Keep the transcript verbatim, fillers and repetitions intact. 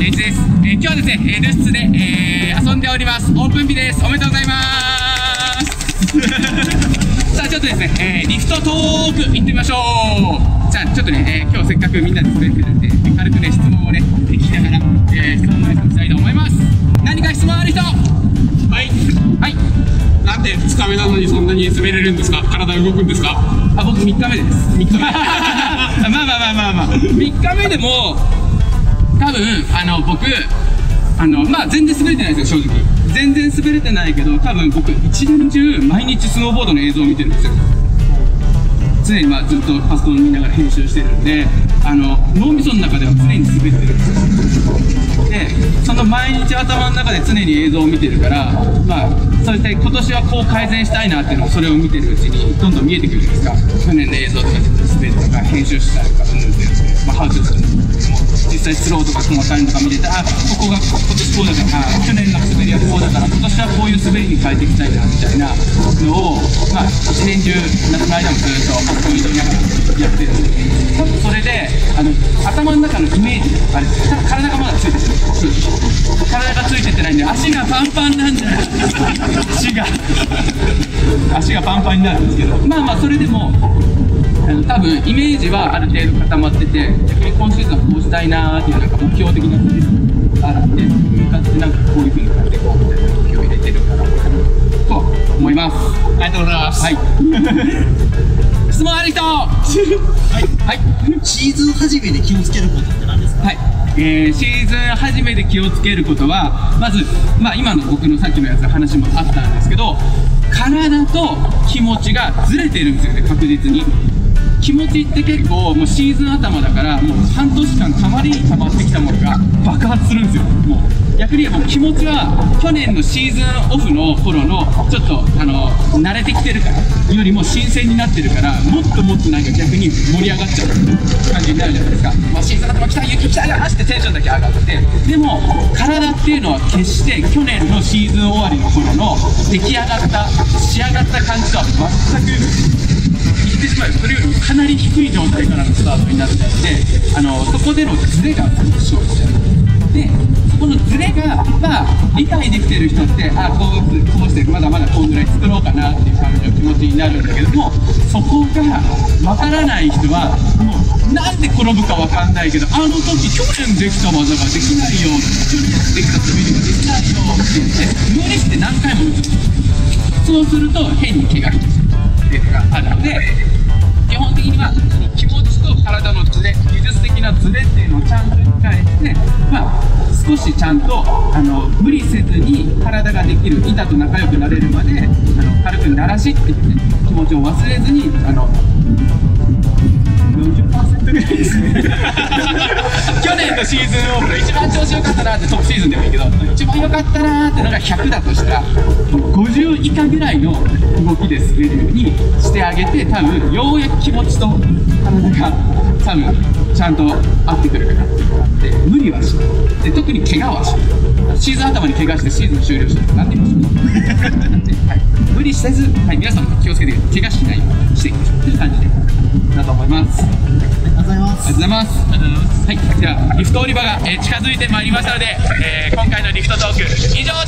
エイチです。えー、今日はですね、えー、ルスツで、えー、遊んでおります。オープン日です。おめでとうございますさあちょっとですね、えー、リフトトーク行ってみましょう。じゃあちょっとね、えー、今日せっかくみんなで滑ってるんで、軽くね、質問をね、聞きながら、えー、質問をしたいと思います。何か質問ある人？はい。はい。 なんでふつかめなのにそんなに滑れるんですか？体動くんですか？ あ、僕みっかめです。みっかめ。まあまあまあまあまあ。みっかめでも、多分、あの、僕、あの、まあ全然滑れてないですよ、正直。全然滑れてないけど、多分僕、一年中、毎日スノーボードの映像を見てるんですよ。常にまあずっとパソコン見ながら編集してるんで、あの、脳みその中では常に滑ってるんですよ。で、その毎日頭の中で常に映像を見てるから、まあ、そういった今年はこう改善したいなっていうのをそれを見てるうちにどんどん見えてくるじゃないですか。去年の映像とか滑るとか編集したりとかうんぬんって、まあ、ハウスする実際スローとか細かいのとか見てて、あ、ここが今年こうだから、あ、去年の滑りはこうだから今年はこういう滑りに変えていきたいなみたいなのを、まあ、一年中夏の間もずっとパソコン入れながらやってるんで、多分それであの頭の中のイメージ、あれ多分体がまだついてる、体がついてってないんで足がパンパンなんだよ足が足がパンパンになるんですけど、まあまあそれでもあの多分イメージはある程度固まってて、逆に今シーズンはこうしたいなーっていうなんか目標的なことがあって、向かってなんかこういう風に変えていこうみたいな目標を入れてるからと思います。 ありがとうございます。 はい質問ある人？はい、はい、 シーズン初めで気をつけることって何ですか？ はい、えー、シーズン初めで気をつけることは、まず、まあ、今の僕のさっきのやつ話もあったんですけど、体と気持ちがずれてるんですよね、確実に。気持ちって結構もうシーズン頭だから、もう半年間たまりにたまってきたものが爆発するんですよ。もう逆に言えば気持ちは去年のシーズンオフの頃のちょっとあの慣れてきてるからよりも新鮮になってるから、もっともっとなんか逆に盛り上がっちゃう感じになるじゃないですか。まあ、シーズン頭来た、雪来たよってテンションだけ上がって、でも体っていうのは決して去年のシーズン終わりの頃の出来上がった仕上がった感じとは全く言ってしまえばそれよりもかなり低い状態からのスタートになっていて、あのそこでのズレが生じちゃう。でそこのズレが、まあ、理解できてる人って、あ、こうこうしてまだまだこんぐらい作ろうかなっていう感じの気持ちになるんだけども、そこがわからない人はもうなんで転ぶかわかんないけど、あの時去年できた技ができないよ、去年できた滑りができないよって言って無理して何回も打つ。そうすると変に怪我してしまうっていうのがあるので、基本的には気持ちと体のズレ、技術的なズレっていうのをちゃんと理解して、まあ、少しちゃんとあの無理せずに体ができる、板と仲良くなれるまであの軽く慣らしっていう、ね、気持ちを忘れずにあのよんじゅっパーセント ぐらいですね去年のシーズンオフの一番調子良かったなって、トップシーズンでもいいけど一番良かったなってのがひゃくだとしたらごじゅう以下ぐらいの動きで滑るようにしてあげて、多分ようやく気持ちと体が多分ちゃんと合ってくるかなっていうのがあって、無理はしないで、特に怪我はしない。シーズン頭に怪我してシーズン終了したら何でもしないはい、無理せず、はい、皆さんも気をつけて怪我しないようにしていきましょうという感じでだと思います。 ありがとうございます。 ありがとうございます。はい、じゃあリフト降り場が、えー、近づいてまいりましたので、えー、今回のリフトトーク以上です。